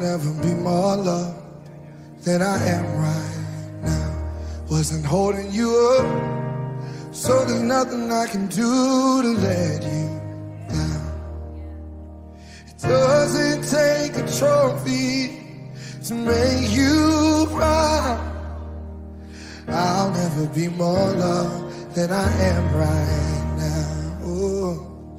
never be more loved than I am right now. Wasn't holding you up, so there's nothing I can do to let you down. It doesn't take a trophy to make you proud. I'll never be more loved than I am right now. Ooh.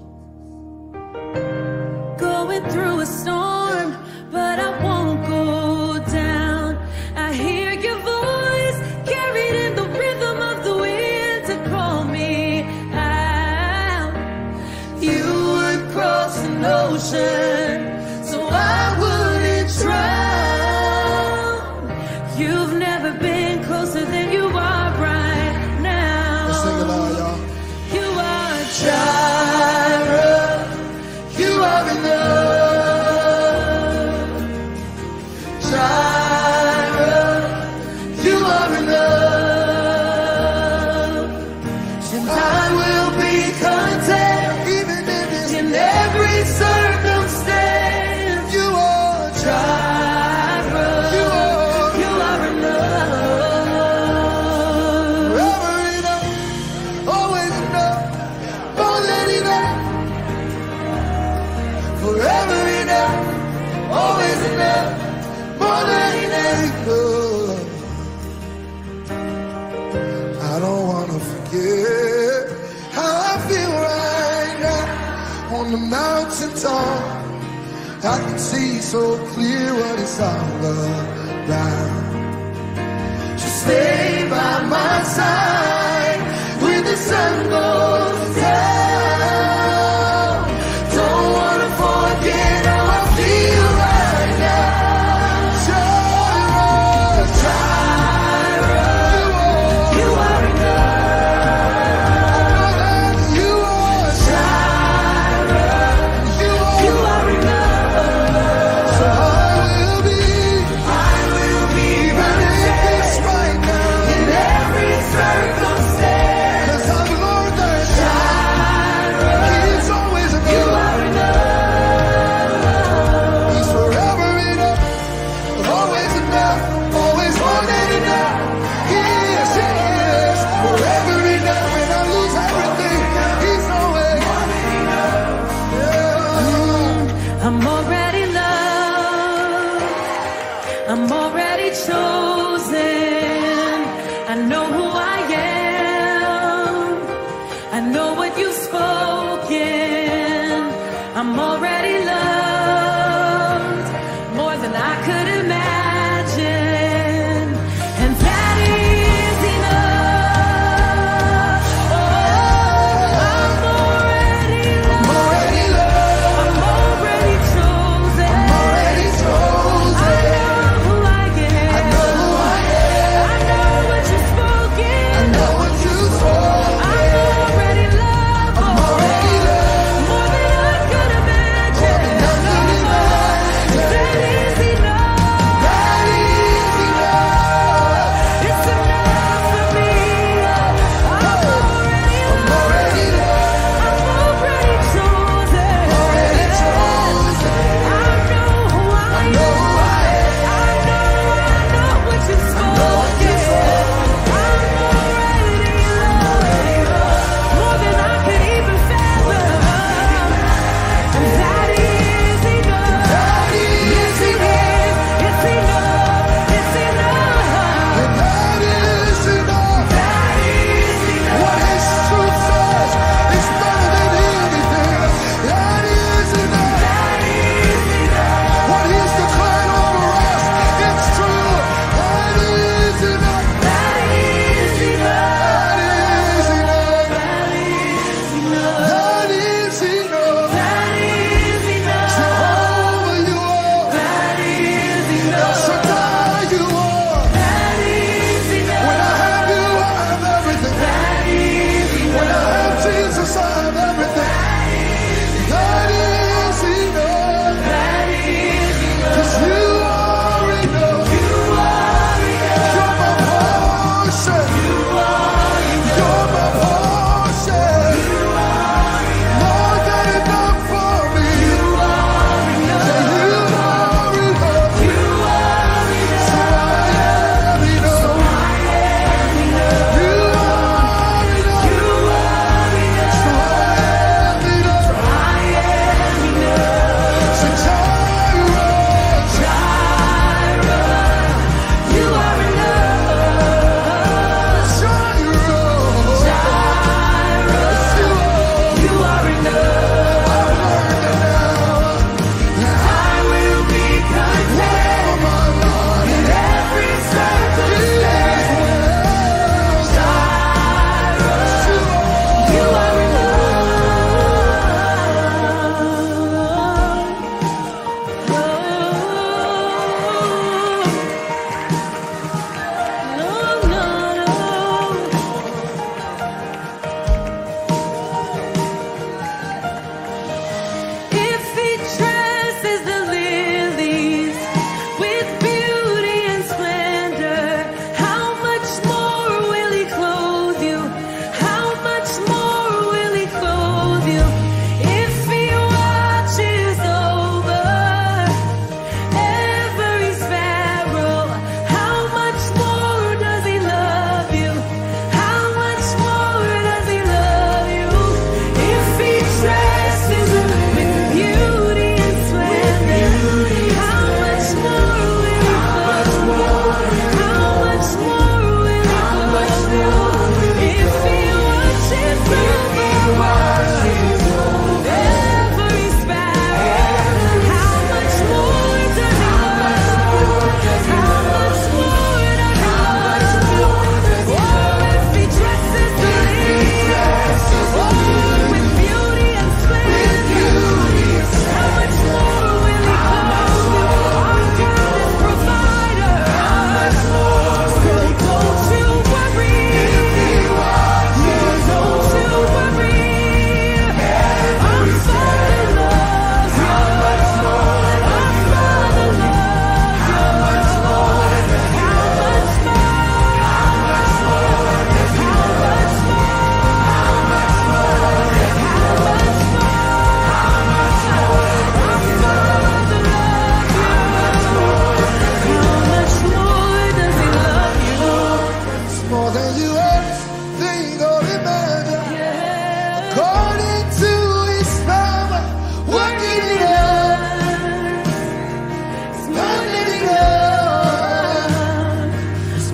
Going through a storm, but I won't go down. I hear your voice carried in the rhythm of the wind to call me out. You would cross an ocean so I wouldn't drown. You've never been closer than you are right now. Let's sing it loud, y'all. You are Jireh. You are enough. Jireh. You are enough. And I will be content even in every circumstance. You are Jireh. You are enough. forever enough, always enough, more than enough. Forever enough, always enough, more than enough. I don't wanna forget how I feel right now on the mountaintop. I can see so clear what it's all about. Just stay by my side when the sun goes down. Don't wanna forget how I feel right now. Jireh, Jireh, you are enough. You are Jireh, you are enough. So I will be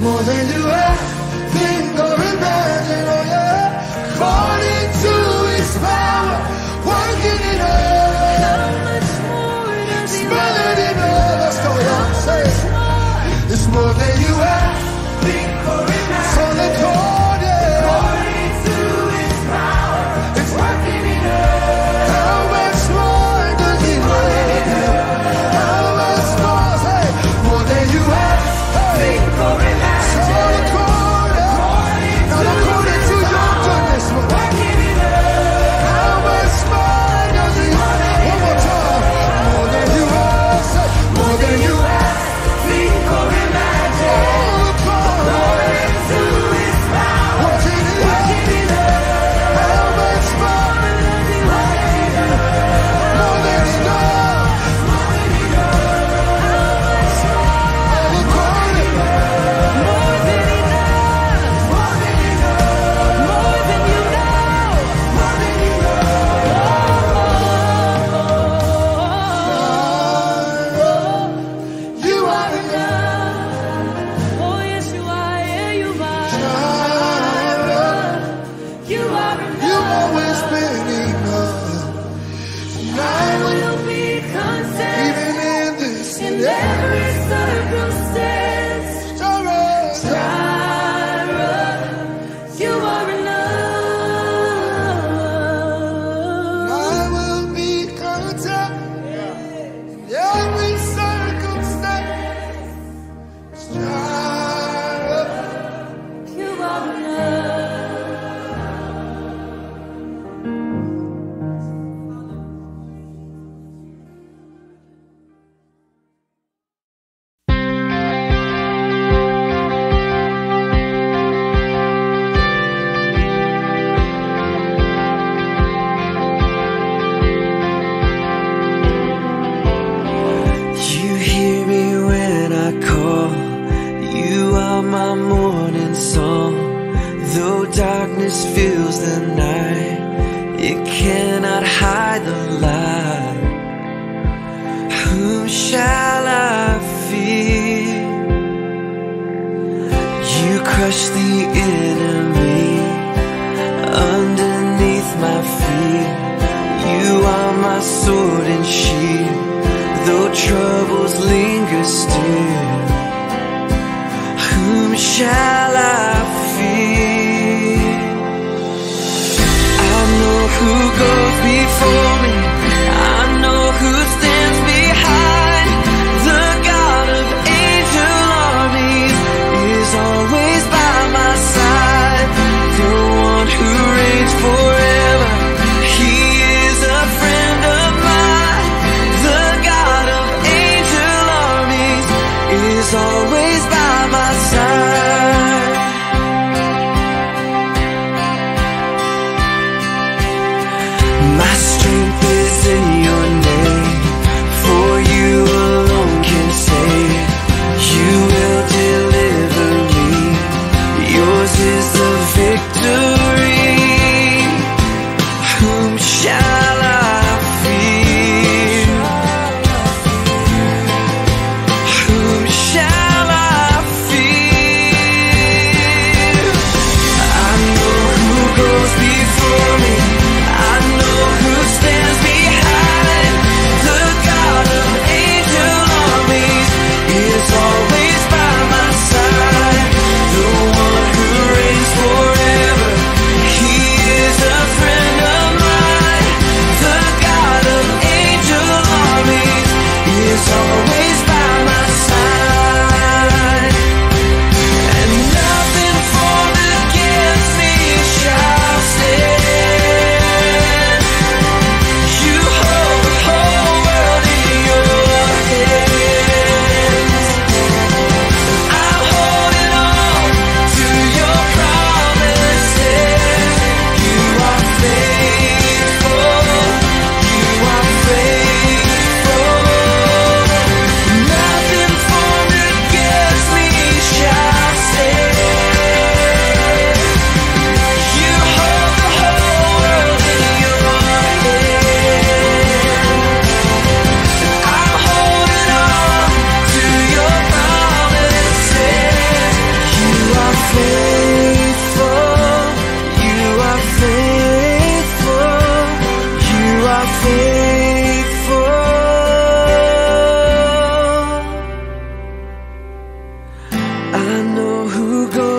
more than you ever think or imagine, oh yeah. According to His power, working in us. How much more does He More than enough. Let's go, y'all. Say it. It's more than you ever think or imagine. So let's go, yeah. According to His power, it's working in us. How much more does He work? How much more? Say, more than you ever think or imagine. So let's go, yeah. Not according to your goodness, but working in us. How much more does He work? One more time. More than you ever say. More than you ever think or imagine. According to His power, working in us. How much more does He work? More than enough. How much more? According. More than enough. More than you know. More than you You are enough. Oh, yes, you are. Yeah, you are. You are enough. You've always been enough. And I I will, will be content even in this in every circumstance. Jireh. Jireh, you are enough. I will be content in every circumstance. Jireh. You are enough. You hear me when I call. You are my morning song. Though darkness fills the night, it cannot hide the light. Whom shall I fear? You crush the enemy underneath my feet. You are my sword and shield. Though troubles linger still, whom shall I fear? I know who goes before me. I know who stands behind. The God of angel armies is always by my side. The one who reigns forever, He is a friend of mine. The God of angel armies is always by my side.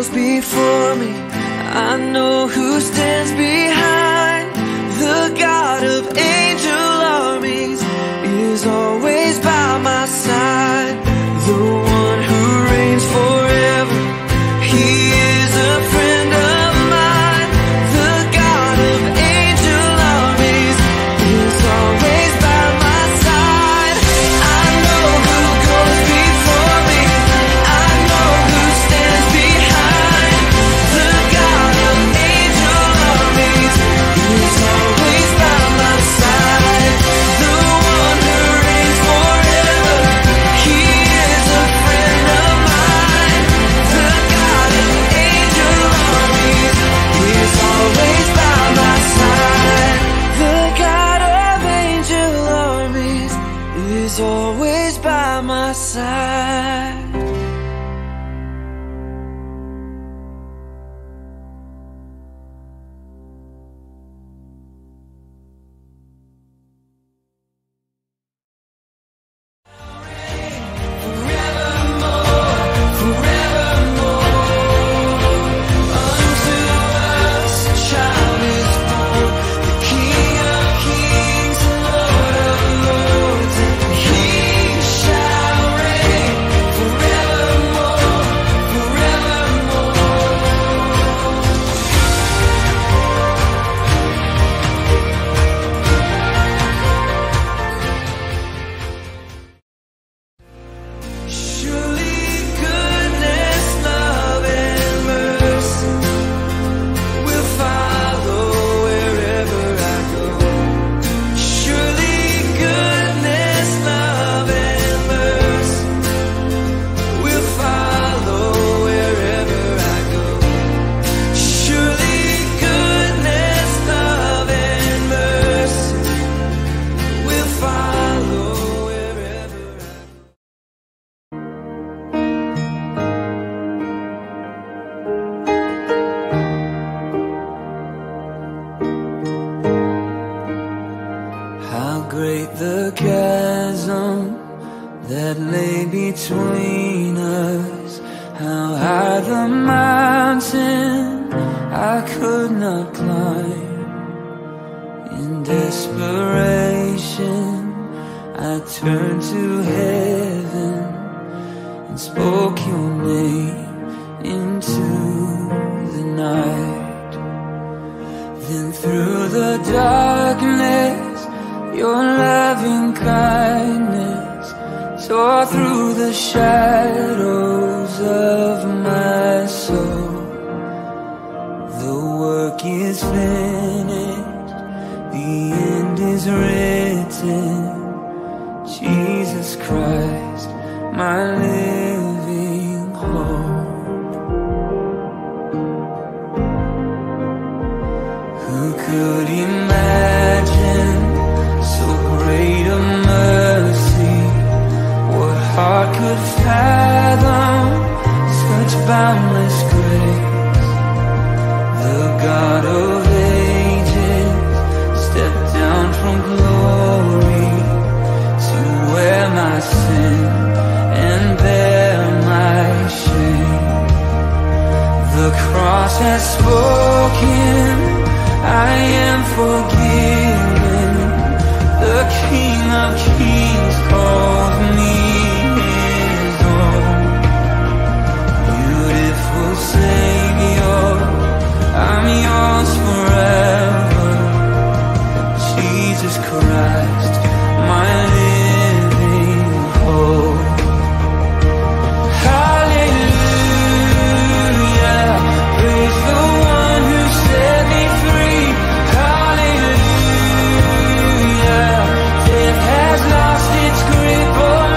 goes before me, I know who stands behind. The God of angel armies is always by my side. The one who reigns forever, he is a friend of mine. The God of angel armies is always by my side. I know who goes before me, I know who stands behind. The God of angel armies is always by my side. The one who reigns forever, he is a friend of mine. The God of angel armies is always by my side. The God of angel armies is always by my side. How great the chasm that lay between us, how high the mountain I could not climb. In desperation I turned to heaven and spoke your name into the night. Then through the darkness your loving kindness tore through the shadows of my soul. The work is finished, the end is written. Jesus Christ, my living hope. Who could imagine so great a mercy? What heart could fathom such boundless grace? The God of ages stepped down from glory to wear my sin and bear my shame. The cross has spoken, I am forgiven. The King of Kings calls me his own. Beautiful Savior, I'm yours forever. Jesus Christ, my living hope. Hallelujah, praise the one who set me free. Hallelujah, death has lost its grip on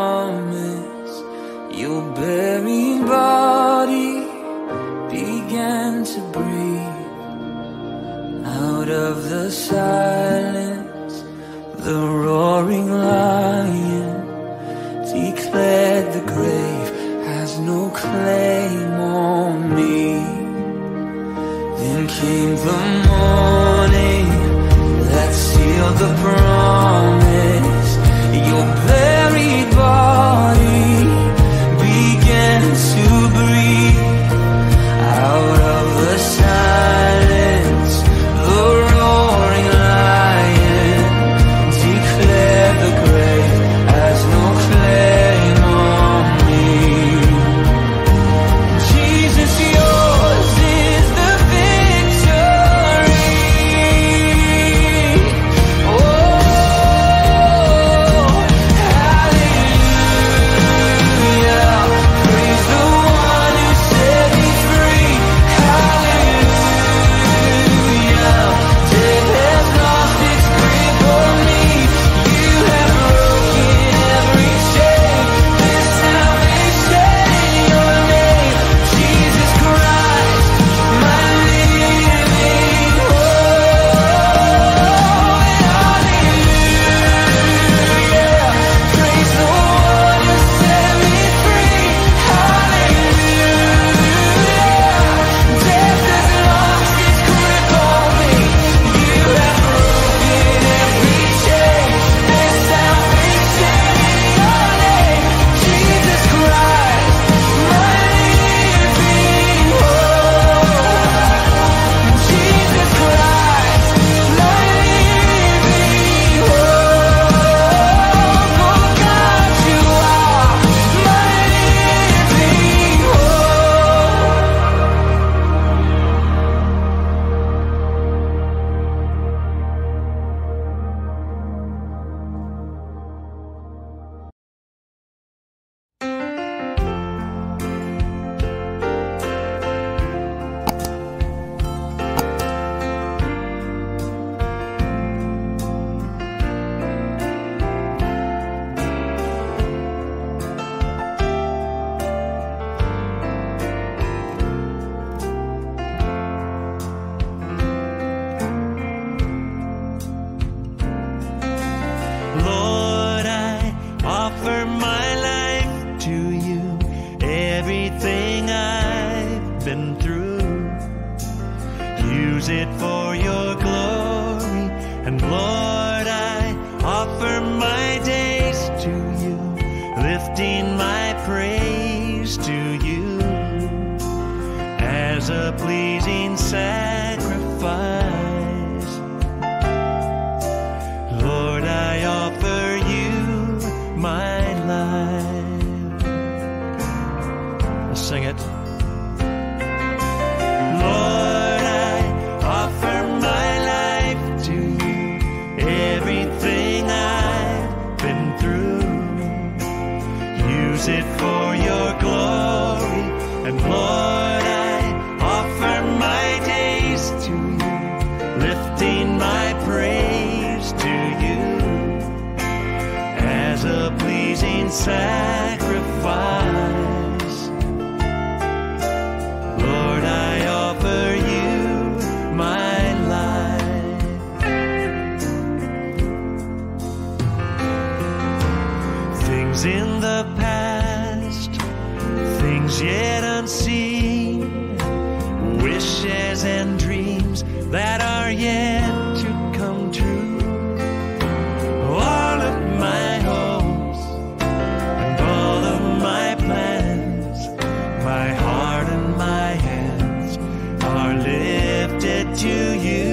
promise, your buried body began to breathe. Out of the silence, the roaring lion declared the grave has no claim on me. Then came the morning that sealed the promise. Your buried body began to breathe. Out of the silence, the roaring lion declared the grave has no claim on me. Jesus, yours is the victory. Oh, hallelujah. Praise the one who set me free. Hallelujah. Death has lost its grip on me. You have broken every chain. There's salvation in your name. Jesus Christ, my living hope. Hallelujah. Praise the one who set me free. Hallelujah. Death has lost its grip on me. You have broken every chain. There's salvation in your name. Jesus Christ, my living hope. Jesus Christ, my living hope. Oh God, you are my living Lord, I offer my life to you, everything I've been through. Use it for your glory, and Lord, I offer my days to you, lifting my praise to you as a pleasing sacrifice. Lord, I offer you my life. Let's sing it. Lord, I offer my life to you, everything I've been through. Use it for your glory, and Lord, I offer my days to you, lifting my praise to you as a pleasing sacrifice. Lord, I offer you my life. Things in the past, things yet unseen, wishes and dreams that are yet to come true. All of my hopes and all of my plans, my heart and my hands are lifted to you.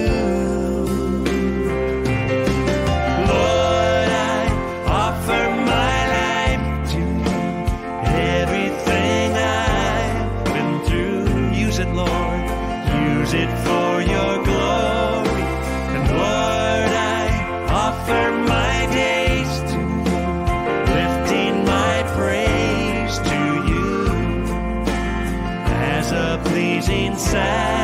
Lord, I offer my life to you, everything I've been through. Use it, Lord, use it for your glory, and Lord, I offer my days to you, lifting my praise to you as a pleasing sacrifice.